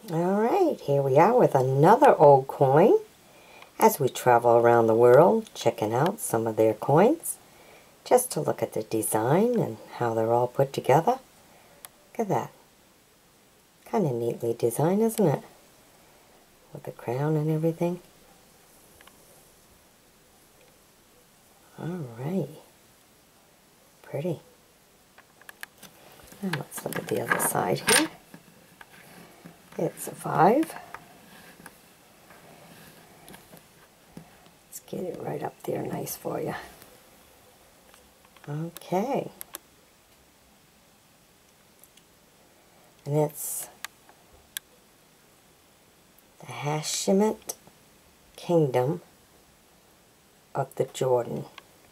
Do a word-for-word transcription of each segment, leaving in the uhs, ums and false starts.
Alright, here we are with another old coin as we travel around the world checking out some of their coins just to look at the design and how they're all put together. Look at that. Kind of neatly designed, isn't it? With the crown and everything. Alright. Pretty. Now let's look at the other side here. It's a five. Let's get it right up there nice for you. Okay. And it's the Hashemite Kingdom of the Jordan.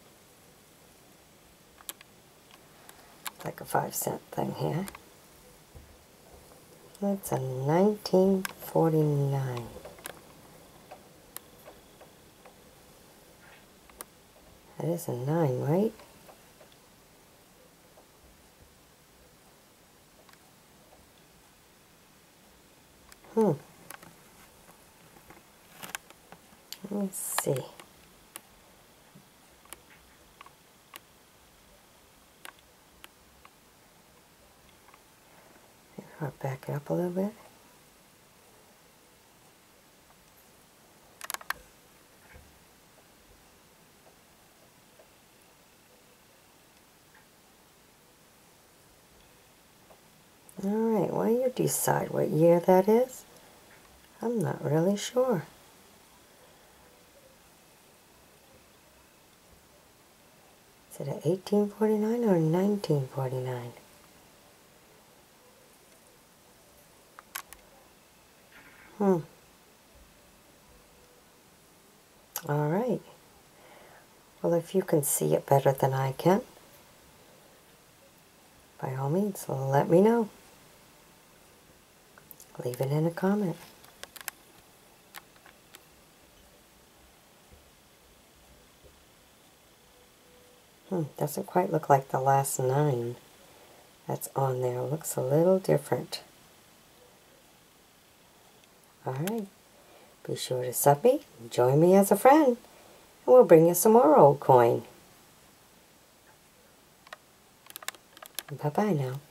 It's like a five cent thing here. That's a nineteen forty-nine. That is a nine, right? Hmm. Let's see. I'll back it up a little bit. Alright, well, you decide what year that is. I'm not really sure. Is it a eighteen forty-nine or nineteen forty-nine? Hmm. Alright. Well, if you can see it better than I can, by all means, let me know. Leave it in a comment. Hmm, doesn't quite look like the last nine that's on there. It looks a little different. Alright, be sure to sub me, join me as a friend, and we'll bring you some more old coin. Bye-bye now.